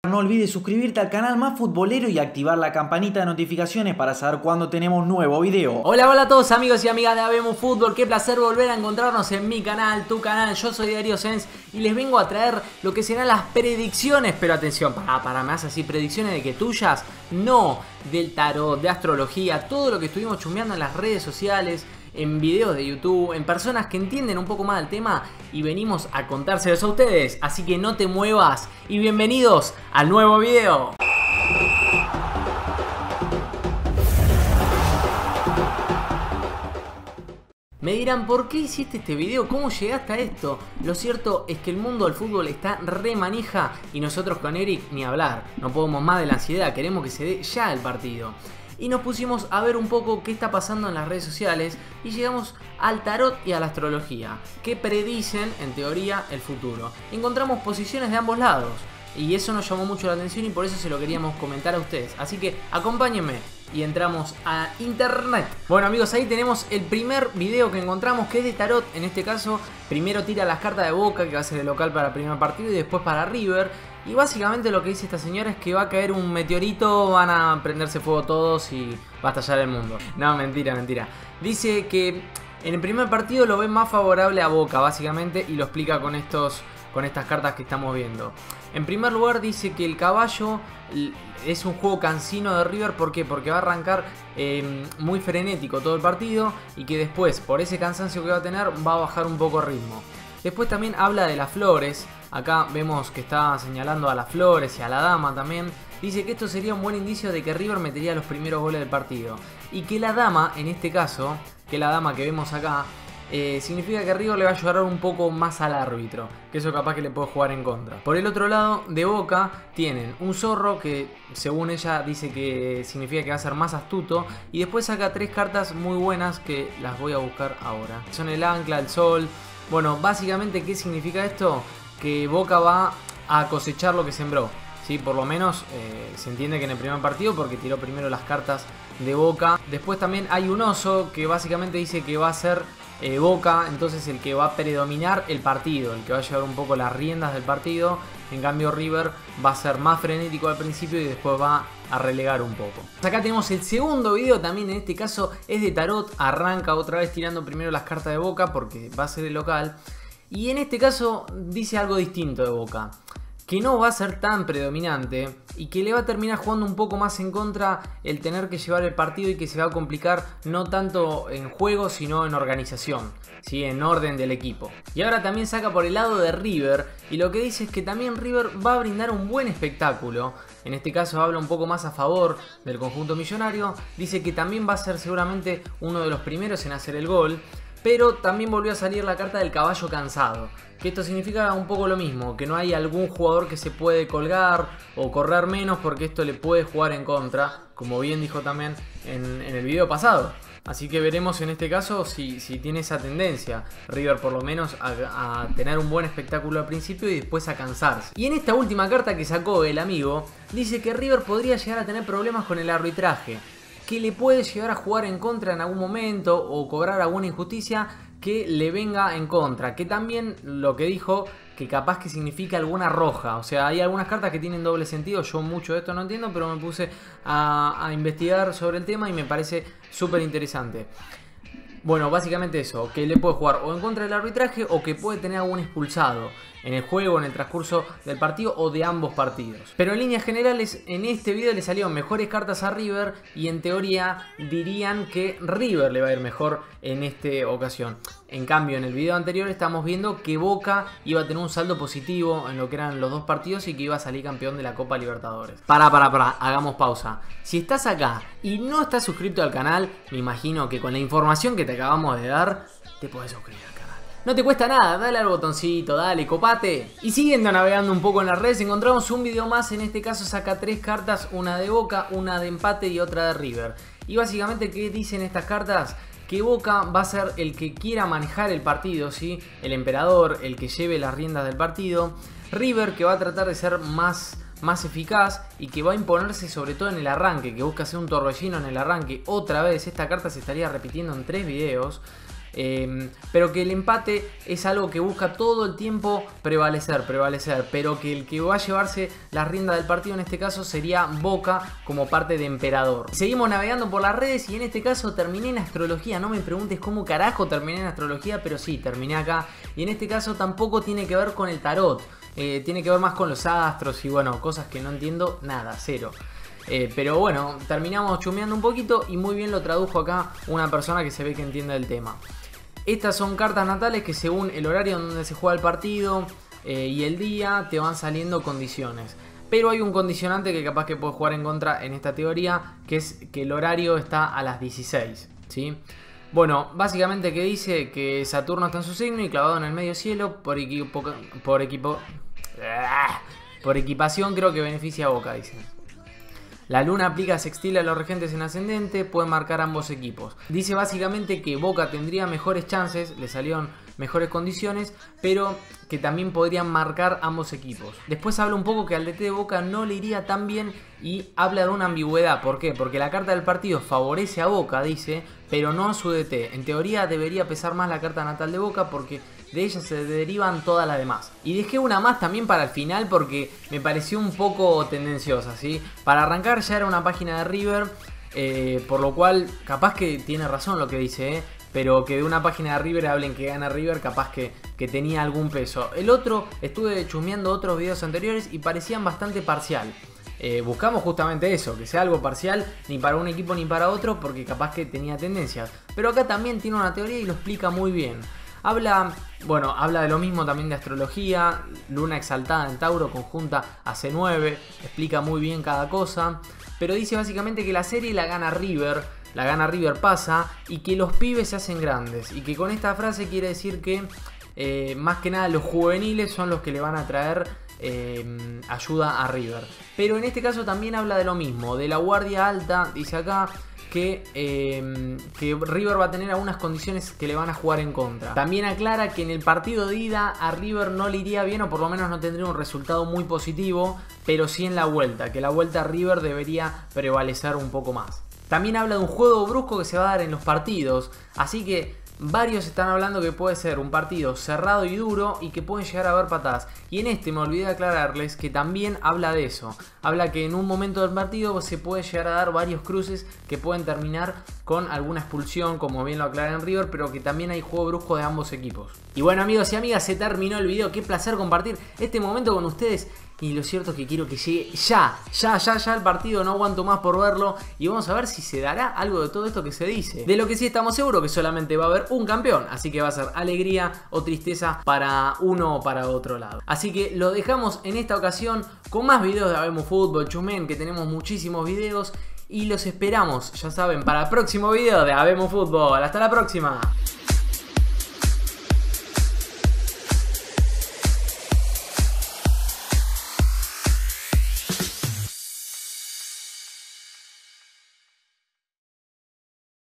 No olvides suscribirte al canal más futbolero y activar la campanita de notificaciones para saber cuándo tenemos nuevo video. Hola, hola a todos amigos y amigas de Habemos Fútbol. Qué placer volver a encontrarnos en mi canal, tu canal. Yo soy Darío Sens y les vengo a traer lo que serán las predicciones. Pero atención, para más así, predicciones de que tuyas, no del tarot, de astrología, todo lo que estuvimos chusmeando en las redes sociales, en videos de YouTube, en personas que entienden un poco más del tema y venimos a contárselos a ustedes. Así que no te muevas y bienvenidos al nuevo video. Me dirán, ¿por qué hiciste este video? ¿Cómo llegaste a esto? Lo cierto es que el mundo del fútbol está re manija y nosotros con Eric ni hablar. No podemos más de la ansiedad, queremos que se dé ya el partido. Y nos pusimos a ver un poco qué está pasando en las redes sociales y llegamos al tarot y a la astrología, que predicen, en teoría, el futuro. Encontramos posiciones de ambos lados y eso nos llamó mucho la atención y por eso se lo queríamos comentar a ustedes. Así que acompáñenme y entramos a internet. Bueno amigos, ahí tenemos el primer video que encontramos, que es de tarot. En este caso, primero tira las cartas de Boca, que va a ser el local para el primer partido, y después para River. Y básicamente lo que dice esta señora es que va a caer un meteorito, van a prenderse fuego todos y va a estallar el mundo. No, mentira, mentira. Dice que en el primer partido lo ve más favorable a Boca, básicamente, y lo explica con estas cartas que estamos viendo. En primer lugar dice que el caballo es un juego cansino de River. ¿Por qué? Porque va a arrancar muy frenético todo el partido y que después, por ese cansancio que va a tener, va a bajar un poco el ritmo. Después también habla de las flores. Acá vemos que está señalando a las flores y a la dama también. Dice que esto sería un buen indicio de que River metería los primeros goles del partido. Y que la dama, en este caso, que la dama que vemos acá, significa que River le va a ayudar un poco más al árbitro, que eso capaz que le puede jugar en contra. Por el otro lado, de Boca, tienen un zorro que según ella dice que significa que va a ser más astuto. Y después saca tres cartas muy buenas que las voy a buscar ahora. Son el ancla, el sol. Bueno, básicamente, ¿qué significa esto? Que Boca va a cosechar lo que sembró, ¿sí? Por lo menos se entiende que en el primer partido, porque tiró primero las cartas de Boca. Después también hay un oso que básicamente dice que va a ser Boca, entonces el que va a predominar el partido, el que va a llevar un poco las riendas del partido. En cambio River va a ser más frenético al principio y después va a relegar un poco. Acá tenemos el segundo video, también en este caso es de tarot. Arranca otra vez tirando primero las cartas de Boca porque va a ser el local. Y en este caso dice algo distinto de Boca, que no va a ser tan predominante y que le va a terminar jugando un poco más en contra el tener que llevar el partido y que se va a complicar no tanto en juego sino en organización, ¿sí? En orden del equipo. Y ahora también saca por el lado de River y lo que dice es que también River va a brindar un buen espectáculo. En este caso habla un poco más a favor del conjunto millonario. Dice que también va a ser seguramente uno de los primeros en hacer el gol. Pero también volvió a salir la carta del caballo cansado, que esto significa un poco lo mismo, que no hay algún jugador que se puede colgar o correr menos porque esto le puede jugar en contra, como bien dijo también en el video pasado. Así que veremos en este caso si tiene esa tendencia River, por lo menos a tener un buen espectáculo al principio y después a cansarse. Y en esta última carta que sacó el amigo, dice que River podría llegar a tener problemas con el arbitraje, que le puede llegar a jugar en contra en algún momento o cobrar alguna injusticia que le venga en contra. Que también lo que dijo, que capaz que significa alguna roja. O sea, hay algunas cartas que tienen doble sentido. Yo mucho de esto no entiendo, pero me puse a investigar sobre el tema y me parece súper interesante. Bueno, básicamente eso, que le puede jugar o en contra del arbitraje o que puede tener algún expulsado en el juego, en el transcurso del partido o de ambos partidos. Pero en líneas generales, en este video le salieron mejores cartas a River y en teoría dirían que River le va a ir mejor en esta ocasión. En cambio, en el video anterior estamos viendo que Boca iba a tener un saldo positivo en lo que eran los dos partidos y que iba a salir campeón de la Copa Libertadores. Hagamos pausa. Si estás acá y no estás suscrito al canal, me imagino que con la información que te acabamos de dar, te podés suscribir al canal. No te cuesta nada, dale al botoncito, dale, copate. Y siguiendo navegando un poco en las redes, encontramos un video más. En este caso saca tres cartas, una de Boca, una de empate y otra de River. Y básicamente, ¿qué dicen estas cartas? Que Boca va a ser el que quiera manejar el partido, ¿sí? El emperador, el que lleve las riendas del partido. River, que va a tratar de ser más eficaz y que va a imponerse sobre todo en el arranque, que busca hacer un torbellino en el arranque. Otra vez, esta carta se estaría repitiendo en 3 videos. pero que el empate es algo que busca todo el tiempo prevalecer, pero que el que va a llevarse la rienda del partido en este caso sería Boca como parte de emperador. Seguimos navegando por las redes y en este caso terminé en astrología. No me preguntes cómo carajo terminé en astrología, pero sí, terminé acá. Y en este caso tampoco tiene que ver con el tarot, tiene que ver más con los astros y bueno, cosas que no entiendo nada, cero. Pero bueno, terminamos chumeando un poquito y muy bien lo tradujo acá una persona que se ve que entiende el tema. Estas son cartas natales que según el horario donde se juega el partido y el día te van saliendo condiciones. Pero hay un condicionante que capaz que puede jugar en contra en esta teoría, que es que el horario está a las 16, ¿sí? Bueno, básicamente que dice que Saturno está en su signo y clavado en el medio cielo por equipación creo que beneficia a Boca, dice. La luna aplica sextil a los regentes en ascendente, puede marcar ambos equipos. Dice básicamente que Boca tendría mejores chances, le salieron mejores condiciones, pero que también podrían marcar ambos equipos. Después habla un poco que al DT de Boca no le iría tan bien y habla de una ambigüedad. ¿Por qué? Porque la carta del partido favorece a Boca, dice, pero no a su DT. En teoría debería pesar más la carta natal de Boca porque de ella se derivan todas las demás. Y dejé una más también para el final porque me pareció un poco tendenciosa, ¿sí? Para arrancar ya era una página de River, por lo cual capaz que tiene razón lo que dice, pero que de una página de River hablen que gana River, capaz que tenía algún peso. El otro, estuve chusmeando otros videos anteriores y parecían bastante parcial. Buscamos justamente eso, que sea algo parcial, ni para un equipo ni para otro, porque capaz que tenía tendencias. Pero acá también tiene una teoría y lo explica muy bien. Habla de lo mismo también de astrología, luna exaltada en Tauro conjunta a C9, explica muy bien cada cosa, pero dice básicamente que la serie la gana River pasa y que los pibes se hacen grandes y que con esta frase quiere decir que más que nada los juveniles son los que le van a traer ayuda a River. Pero en este caso también habla de lo mismo, de la guardia alta, dice acá, que River va a tener algunas condiciones que le van a jugar en contra. También aclara que en el partido de ida a River no le iría bien o por lo menos no tendría un resultado muy positivo, pero sí en la vuelta, que la vuelta a River debería prevalecer un poco más. También habla de un juego brusco que se va a dar en los partidos, así que varios están hablando que puede ser un partido cerrado y duro y que pueden llegar a haber patadas. Y en este me olvidé de aclararles que también habla de eso. Habla que en un momento del partido se puede llegar a dar varios cruces que pueden terminar con alguna expulsión, como bien lo aclara en River, pero que también hay juego brusco de ambos equipos. Y bueno, amigos y amigas, se terminó el video. Qué placer compartir este momento con ustedes. Y lo cierto es que quiero que llegue ya el partido, no aguanto más por verlo. Y vamos a ver si se dará algo de todo esto que se dice. De lo que sí estamos seguros que solamente va a haber un campeón, así que va a ser alegría o tristeza para uno o para otro lado. Así que lo dejamos en esta ocasión con más videos de Habemos Fútbol, Chumen, que tenemos muchísimos videos. Y los esperamos, ya saben, para el próximo video de Habemos Fútbol. Hasta la próxima.